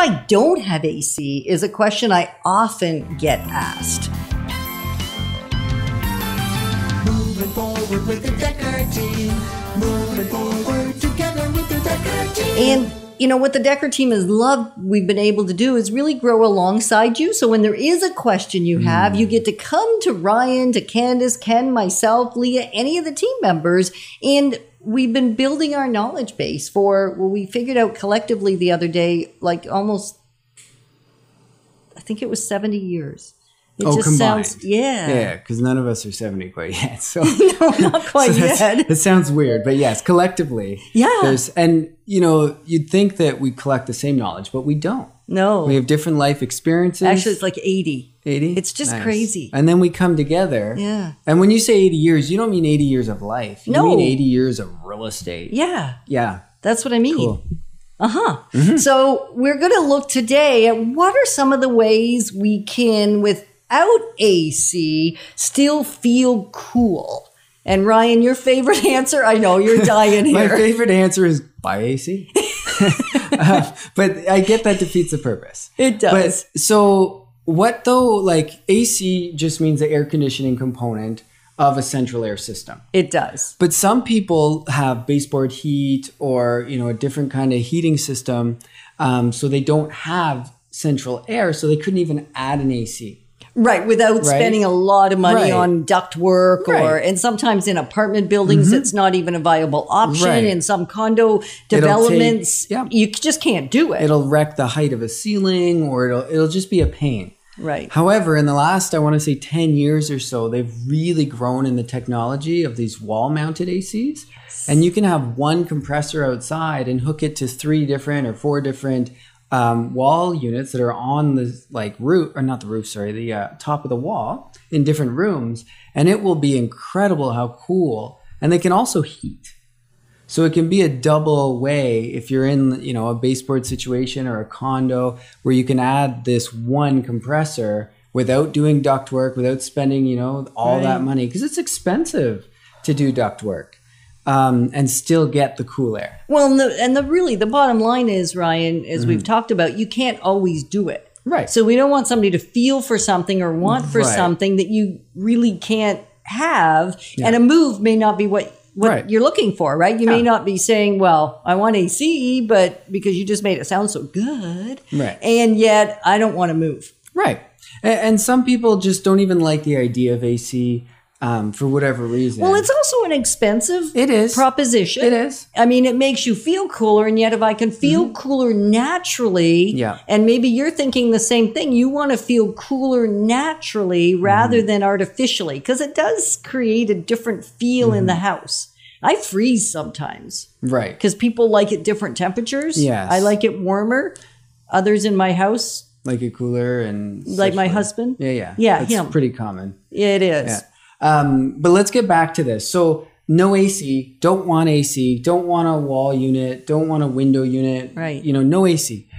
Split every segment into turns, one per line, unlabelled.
I don't have AC is a question I often get asked.
Moving forward with the Dekker Team. Moving forward together with the Dekker Team.
And you know, what the Dekker Team has loved, we've been able to do is really grow alongside you. So when there is a question you have, you get to come to Ryan, to Candice, Ken, myself, Leah, any of the team members. And we've been building our knowledge base for, well, we figured out collectively the other day, like almost, I think it was 70 years. It just
combined.
sounds, yeah.
Yeah, because none of us are 70 quite yet. So
No, not quite yet.
It sounds weird, but yes, collectively.
Yeah.
And you know, you'd think that we collect the same knowledge, but we don't.
No.
We have different life experiences.
Actually, it's like 80.
80?
It's just
Nice.
crazy.
And then we come together.
Yeah.
And when you say 80 years, you don't mean 80 years of life. You
No.
mean 80 years of real estate.
Yeah.
Yeah.
That's what I mean.
Cool.
Uh-huh. So we're going to look today at what are some of the ways we can, without AC, still feel cool. And Ryan, your favorite answer? I know you're dying here.
My favorite answer is buy AC. But I get that defeats the purpose.
It does.
But so what though, like AC just means the air conditioning component of a central air system.
It does.
But some people have baseboard heat or, you know, a different kind of heating system. So they don't have central air. So they couldn't even add an AC.
Right, without spending a lot of money
Right.
on ductwork
Right.
and sometimes in apartment buildings, it's not even a viable option.
Right.
In some condo developments, you just can't do it.
It'll wreck the height of a ceiling or it'll just be a pain.
Right.
However, in the last, I want to say 10 years or so, they've really grown in the technology of these wall-mounted ACs. Yes. And you can have one compressor outside and hook it to 3 different or 4 different wall units that are on the roof, or not the roof, sorry, the top of the wall in different rooms. And it will be incredible how cool. And they can also heat. So it can be a double way if you're in, you know, a baseboard situation or a condo where you can add this one compressor without doing ductwork, without spending, you know, all that money, because it's expensive to do ductwork. And still get the cool air.
Well, the bottom line is, Ryan, as we've talked about, you can't always do it.
Right.
So we don't want somebody to feel for something or want for
Right.
something that you really can't have. Yeah. And a move may not be what
Right.
you're looking for, right? You may not be saying, well, I want AC, but because you just made it sound so good.
Right.
And yet I don't want to move.
Right. And some people just don't even like the idea of AC. For whatever reason.
Well, it's also an expensive proposition.
It is.
I mean, it makes you feel cooler. And yet if I can feel cooler naturally, and maybe you're thinking the same thing, you want to feel cooler naturally rather than artificially, because it does create a different feel in the house. I freeze sometimes.
Right.
Because people like it different temperatures.
Yes.
I like it warmer. Others in my house
like it cooler and
like my husband.
Yeah. It's pretty common.
Yeah, it is.
Yeah. But let's get back to this. So no AC, don't want AC, don't want a wall unit, don't want a window unit.
Right.
You know, no AC.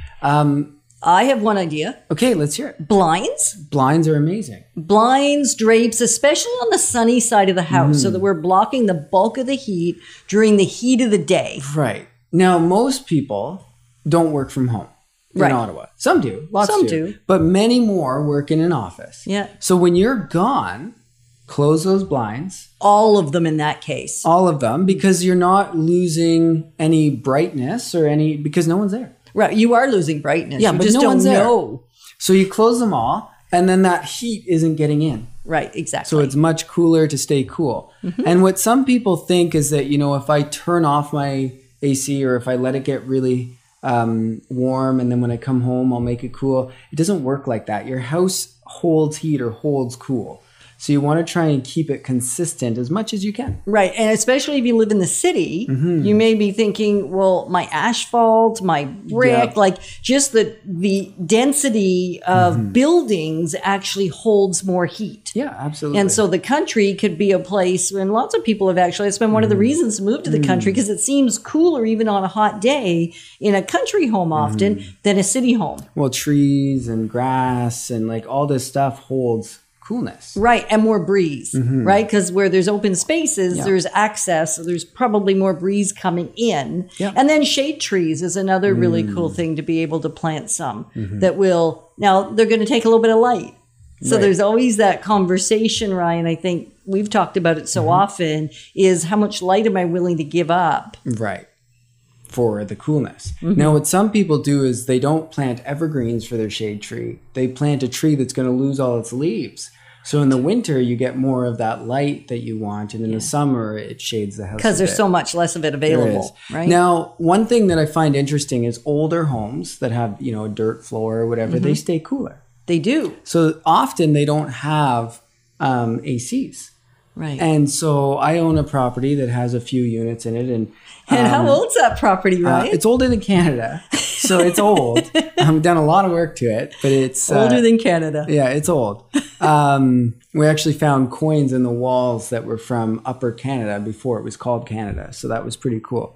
I have one idea.
Okay, let's hear it.
Blinds.
Blinds are amazing.
Blinds, drapes, especially on the sunny side of the house, so that we're blocking the bulk of the heat during the heat of the day.
Right. Now, most people don't work from home in Ottawa. Some do. Lots do. But many more work in an office.
Yeah.
So when you're gone, close those blinds.
All of them in that case.
All of them, because you're not losing any brightness or because no one's there.
Right. You are losing brightness.
Yeah,
you
but
just
no
don't
one's there.
know.
So you close them all, and then that heat isn't getting in.
Right, exactly.
So it's much cooler to stay cool. And what some people think is that, you know, if I turn off my AC or if I let it get really warm and then when I come home, I'll make it cool. It doesn't work like that. Your house holds heat or holds cool. So you want to try and keep it consistent as much as you can.
Right. And especially if you live in the city, you may be thinking, well, my asphalt, my brick, like just the density of buildings actually holds more heat.
Yeah, absolutely.
And so the country could be a place, and lots of people have actually, it's been one of the reasons to move to the country, because it seems cooler even on a hot day in a country home often than a city home.
Well, trees and grass and like all this stuff holds coolness.
Right, and more breeze, right? Because where there's open spaces, there's access. So there's probably more breeze coming in.
Yeah.
And then shade trees is another really cool thing to be able to plant some that will, now they're going to take a little bit of light. So there's always that conversation, Ryan. I think we've talked about it so often, is how much light am I willing to give up?
Right. For the coolness. Now, what some people do is they don't plant evergreens for their shade tree. They plant a tree that's going to lose all its leaves. So in the winter, you get more of that light that you want. And in the summer, it shades the house.
Because there's so much less of it available, right?
Now, one thing that I find interesting is older homes that have, you know, a dirt floor or whatever, they stay cooler.
They do.
So often they don't have ACs.
Right.
And so I own a property that has a few units in it. And
how old's that property, Ryan?
it's older than Canada. So it's old. I've done a lot of work to it, but it's
older than Canada.
Yeah, it's old. We actually found coins in the walls that were from Upper Canada before it was called Canada. So that was pretty cool.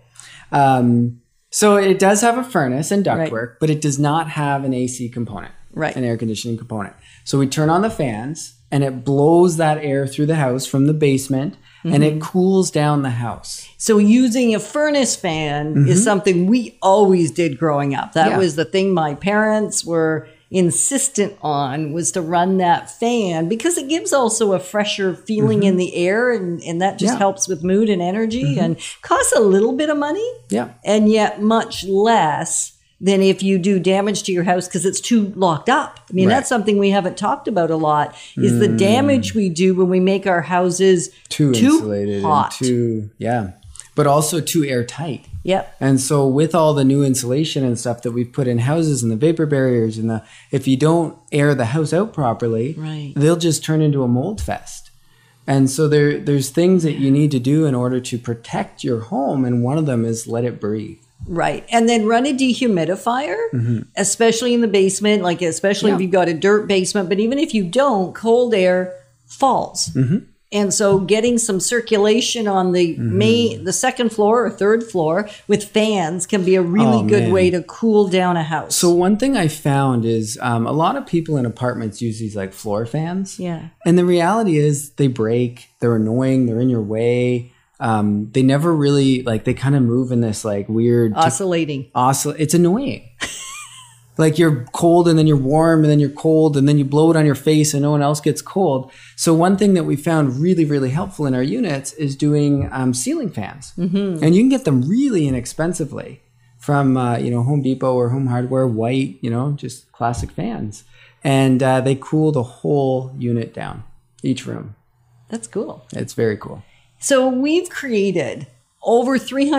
So it does have a furnace and ductwork, but it does not have an AC component, an air conditioning component. So we turn on the fans and it blows that air through the house from the basement and it cools down the house.
So using a furnace fan is something we always did growing up. That was the thing my parents were insistent on, was to run that fan because it gives also a fresher feeling in the air, and that just helps with mood and energy and costs a little bit of money and yet much less than if you do damage to your house because it's too locked up. I mean, that's something we haven't talked about a lot, is the damage we do when we make our houses too
insulated
hot.
And but also too airtight.
Yep.
And so with all the new insulation and stuff that we've put in houses and the vapor barriers and if you don't air the house out properly, they'll just turn into a mold fest. And so there's things that you need to do in order to protect your home. And one of them is let it breathe.
Right. And then run a dehumidifier, especially in the basement, like especially if you've got a dirt basement. But even if you don't, cold air falls. And so getting some circulation on the second floor or third floor with fans can be a really good way to cool down a house.
So one thing I found is a lot of people in apartments use these like floor fans.
Yeah. And
the reality is they break, they're annoying, they're in your way. They never really, like, they kind of move in this like weird
oscillating.
It's annoying. Like you're cold and then you're warm and then you're cold and then you blow it on your face and no one else gets cold. So one thing that we found really, really helpful in our units is doing ceiling fans. And you can get them really inexpensively from, Home Depot or Home Hardware, white, just classic fans. And they cool the whole unit down, each room.
That's cool.
It's very cool.
So we've created over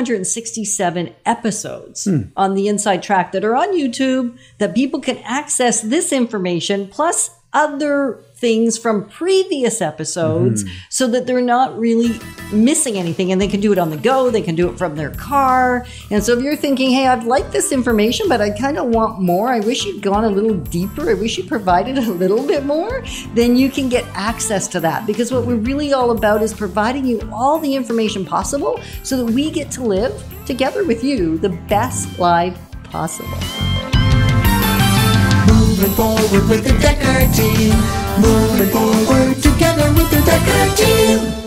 367 episodes on the Inside Track that are on YouTube that people can access this information plus other things from previous episodes so that they're not really missing anything, and they can do it on the go. They can do it from their car. And so if you're thinking, hey, I'd like this information, but I kind of want more. I wish you'd gone a little deeper. I wish you provided a little bit more. Then you can get access to that, because what we're really all about is providing you all the information possible so that we get to live together with you the best life possible.
Moving forward with the Dekker Team. Moving forward together with the Dekker Team.